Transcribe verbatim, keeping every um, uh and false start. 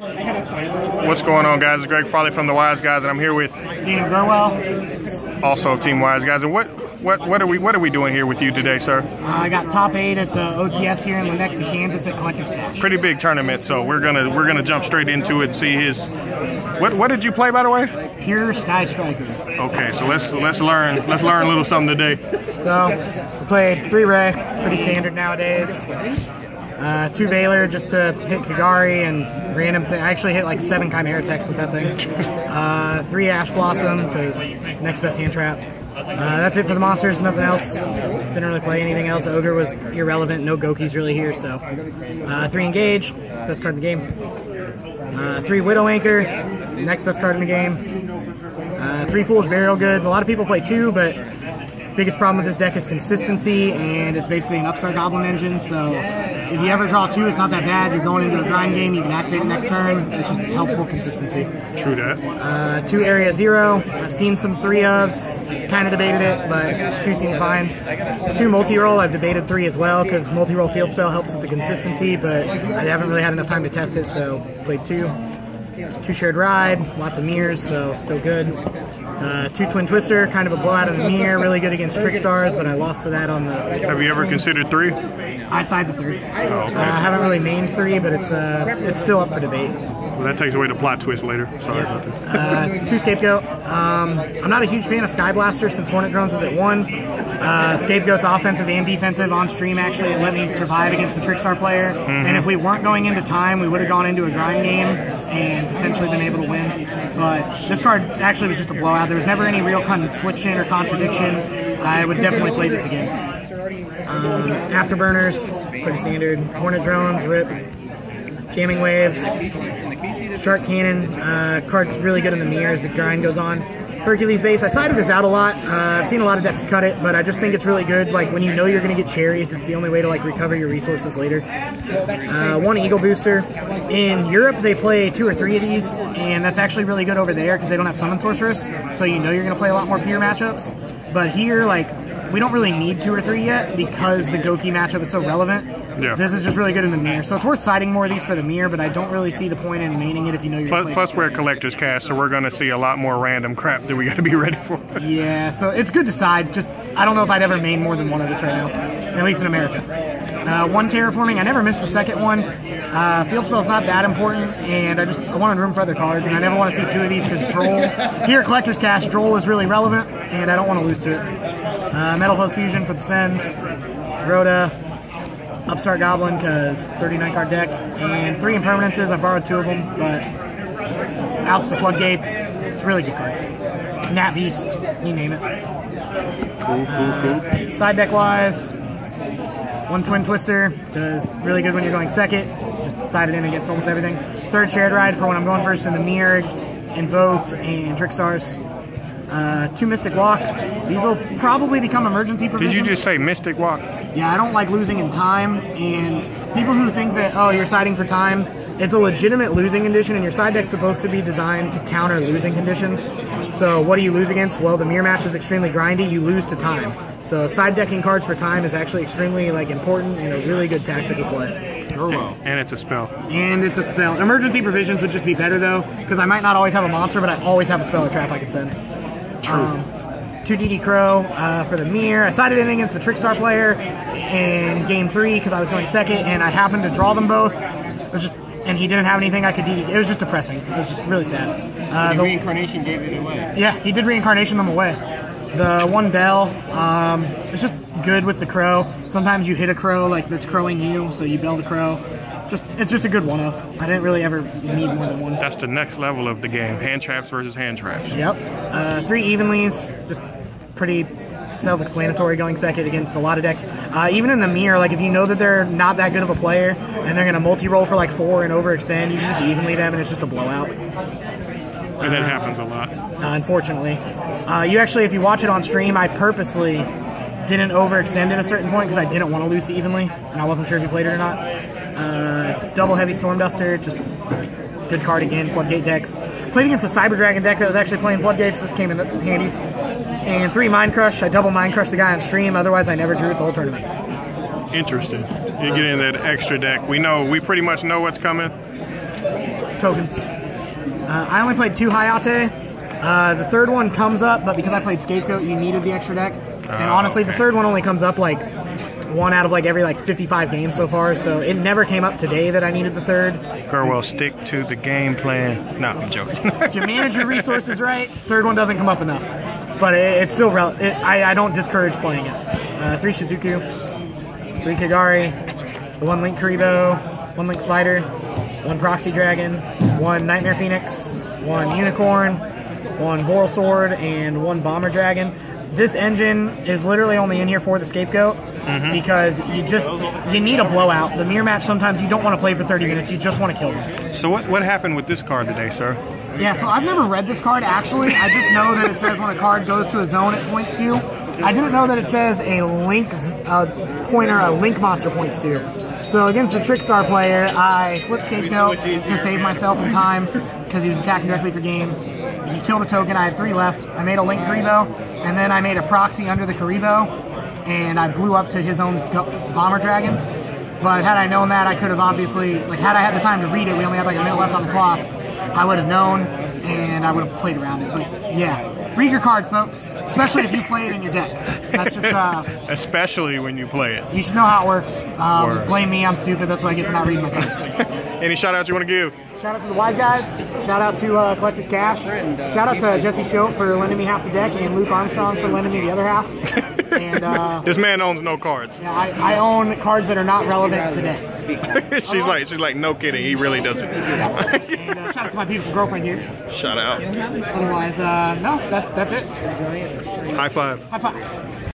What's going on, guys? It's Greg Farley from the Wiseguys, and I'm here with Daniel Gurwell, also of Team Wiseguys. And what what what are we what are we doing here with you today, sir? Uh, I got top eight at the O T S here in Lenexa, Kansas at Collector's Cash. Pretty big tournament, so we're gonna we're gonna jump straight into it and see his. What what did you play, by the way? Pure Sky Striker. Okay, so let's let's learn let's learn a little something today. So we played three Ray, pretty standard nowadays. Uh, two Valor just to hit Kagari and random thing. I actually hit like seven Chimera techs with that thing. Uh, three Ash Blossom because next best hand trap. Uh, that's it for the monsters, nothing else. Didn't really play anything else. Ogre was irrelevant, no Gokis really here, so. Uh, three Engage, best card in the game. Uh, three Widow Anchor, next best card in the game. Uh, three Foolish Burial Goods. A lot of people play two, but biggest problem with this deck is consistency, and it's basically an Upstart Goblin engine, so if you ever draw two, it's not that bad. You're going into a grind game, you can activate it next turn. It's just helpful consistency. True that. Uh, two Area Zero. I've seen some three ofs, kind of debated it, but two seem fine. Two Multi-Roll. I've debated three as well, because Multi-Roll Field Spell helps with the consistency, but I haven't really had enough time to test it, so played two. Two Shared Ride, lots of mirrors, so still good. Uh, two Twin Twister, kind of a blowout of the mirror, really good against Trick Stars, but I lost to that on the... Have you ever considered three? I side the third. Oh, okay. uh, I haven't really mained three, but it's uh, it's still up for debate. Well, that takes away the plot twist later. Sorry Yeah. about that. Uh, two Scapegoat. Um, I'm not a huge fan of Sky Blaster since Hornet Drones is at one. Uh, Scapegoat's offensive and defensive on stream. Actually, it let me survive against the Trickstar player. Mm-hmm. And if we weren't going into time, we would have gone into a grind game and potentially been able to win. But this card actually was just a blowout. There was never any real confliction or contradiction. I would definitely play this again. Um, Afterburners, pretty standard. Hornet Drones, Rip. Jamming Waves. Shark Cannon. Uh, card's really good in the mirror as the grind goes on. Hercules Base, I sided this out a lot. Uh, I've seen a lot of decks cut it, but I just think it's really good. Like, when you know you're going to get cherries, it's the only way to, like, recover your resources later. Uh, one Eagle Booster. In Europe, they play two or three of these, and that's actually really good over there because they don't have Summon Sorceress, so you know you're going to play a lot more pure matchups. But here, like, we don't really need two or three yet because the Goki matchup is so relevant. Yeah. This is just really good in the mirror. So it's worth siding more of these for the mirror, but I don't really see the point in maining it if you know you're Plus, playing. plus we're at Collector's Cash, so we're going to see a lot more random crap that we got to be ready for. Yeah, so it's good to side. Just, I don't know if I'd ever main more than one of this right now, at least in America. Uh, one Terraforming, I never missed the second one. Uh, Field Spell's not that important, and I just I wanted room for other cards, and I never want to see two of these because Droll, here at Collector's Cash, Droll is really relevant, and I don't want to lose to it. Uh, Metal Hose Fusion for the Send, Rhoda, Upstart Goblin because thirty-nine card deck, and three Impermanences. I borrowed two of them, but just outs the Floodgates. It's a really good card. Nat Beast, you name it. Cool, cool, cool. Uh, side deck wise, one Twin Twister, just really good when you're going second. Just side it in against almost everything. Third Shared Ride for when I'm going first in the mirror, Invoked, and Trick Stars. Uh, two Mystic Walk. These will probably become emergency provisions. Did you just say Mystic Walk? Yeah, I don't like losing in time, and people who think that, oh, you're siding for time, it's a legitimate losing condition, and your side deck's supposed to be designed to counter losing conditions. So what do you lose against? Well, the mirror match is extremely grindy, you lose to time. So side decking cards for time is actually extremely like important and a really good tactical play. Oh, well. And it's a spell. And it's a spell. Emergency provisions would just be better though, because I might not always have a monster, but I always have a spell or trap I can send. True. Um, two D D Crow uh, for the mirror. I sided in against the Trickstar player in game three because I was going second, and I happened to draw them both. It was just, and he didn't have anything I could D D. It was just depressing. It was just really sad. Uh, the the reincarnation gave it away. Yeah, he did reincarnation them away. The one Bell, um, it's just good with the Crow. Sometimes you hit a Crow like that's crowing you, so you bell the Crow. Just, it's just a good one-off. I didn't really ever need more than one. That's the next level of the game. Hand traps versus hand traps. Yep. Uh, three Evenlies, just pretty self-explanatory going second against a lot of decks. Uh, even in the mirror, like if you know that they're not that good of a player and they're going to multi-roll for like four and overextend, you can just evenly them and it's just a blowout. And that uh, happens a lot. Uh, unfortunately. Uh, you actually, if you watch it on stream, I purposely didn't overextend at a certain point because I didn't want to lose to evenly, and I wasn't sure if you played it or not. Uh, double Heavy Storm Duster, just good card again, Floodgate decks. Played against a Cyber Dragon deck that was actually playing Floodgates, this came in handy. And three Mind Crush, I double Mind Crush the guy on stream, otherwise I never drew it the whole tournament. Interesting. You get in that extra deck. We know, we pretty much know what's coming. tokens. Uh, I only played two Hayate. Uh, the third one comes up, but because I played Scapegoat, you needed the extra deck. And honestly, okay. the third one only comes up like one out of like every like fifty-five games so far, so it never came up today that I needed the third. Gurwell, stick to the game plan. No, I'm joking. If you manage your resources right, third one doesn't come up enough. But it, it's still rel it, I, I don't discourage playing it. Uh, three Shizuku, three Kagari, the one Link Karibo, one Link Spider, one Proxy Dragon, one Nightmare Phoenix, one Unicorn, one Boral Sword, and one Bomber Dragon. This engine is literally only in here for the Scapegoat mm-hmm. because you just you need a blowout. The mirror match, sometimes you don't want to play for thirty minutes, you just want to kill them. So what, what happened with this card today, sir? Yeah, so I've never read this card actually. I just know that it says when a card goes to a zone it points to. I didn't know that it says a link uh, pointer, a link monster points to. So against the Trickstar player, I flipped Scapegoat to save myself in time because he was attacking directly for game. He killed a token, I had three left. I made a Link Karibo, and then I made a proxy under the Karibo, and I blew up to his own Bomber Dragon. But had I known that, I could have obviously, like had I had the time to read it, we only had like a minute left on the clock, I would have known, and I would have played around it. But yeah, read your cards, folks, especially if you play it in your deck. That's just, uh... especially when you play it. You should know how it works. Um, blame me, I'm stupid, that's what I get for not reading my cards. Any shout-outs you want to give? Shout out to the Wiseguys. Shout out to uh, Collector's Cash. Shout out to Jesse Schote for lending me half the deck, and Luke Armstrong for lending me the other half. And uh, this man owns no cards. Yeah, I, I own cards that are not relevant today. she's like, she's like, no kidding. He really doesn't. Yeah. And uh, shout out to my beautiful girlfriend here. Shout out. Otherwise, uh, no, that, that's it. High five. High five.